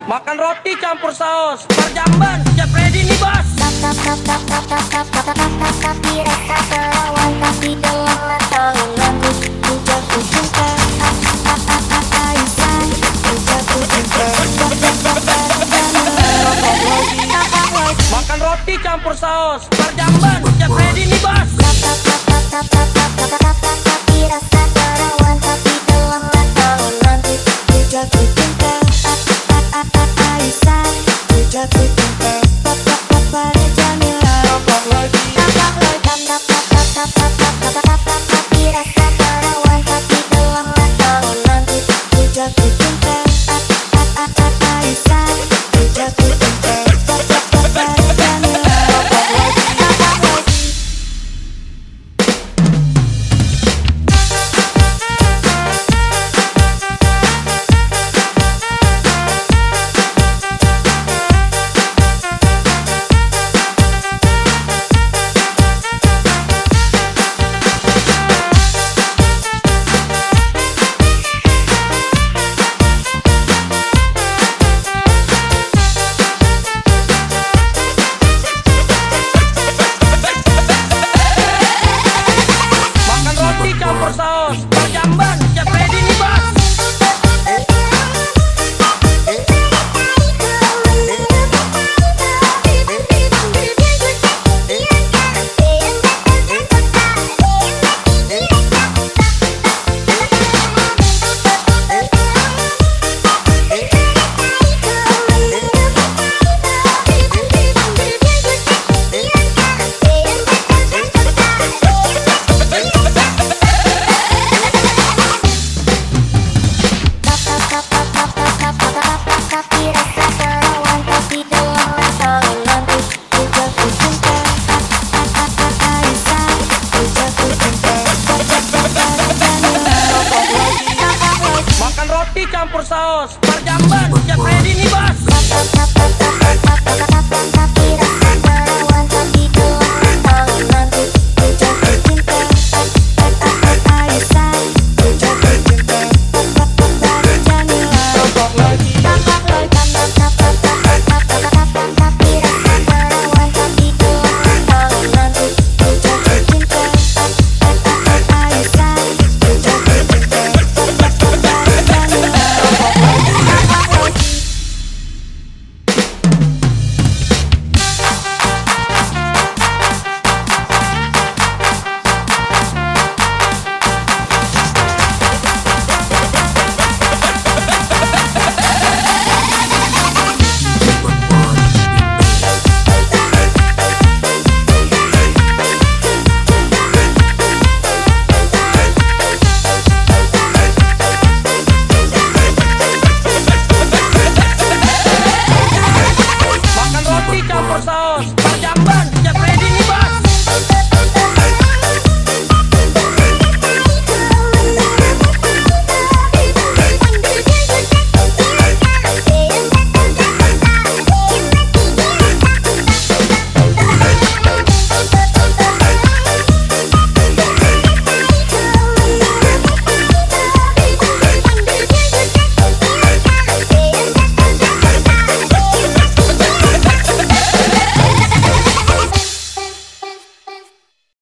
Makan roti campur saus, perjamban, siap ready nih bos. Tapi rasa terawan, tapi dalam mata mengganggu. Ku jatuh cinta, Aisyah. Ku jatuh cinta, Makan roti campur saus, perjamban, siap ready nih bos. tapi rasa terawan, tapi dalam mata mengganggu. Ku jatuh cinta, Aisyah. Ku jatuh cinta, pada Jamila. Tapi rasa terawan, tapi dalam mata mengganggu. Ku jatuh cinta, Aisyah. Ku jatuh cinta, pada Jamila. Makan roti campur saus, perjamban, siap ready nih bos. Tapi rasa terawan, tapi dalam mata mengganggu. Ku jatuh cinta, Aisyah. Ku jatuh cinta, Makan roti campur saus, perjamban, siap ready nih bos. tapi rasa